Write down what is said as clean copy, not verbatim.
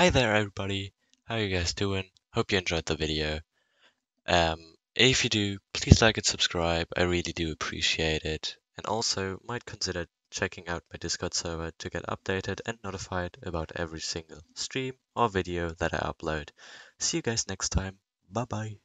Hi there everybody, how you guys doing? Hope you enjoyed the video. If you do, please like and subscribe, I really do appreciate it. And also might consider checking out my Discord server to get updated and notified about every single stream or video that I upload. See you guys next time, bye bye.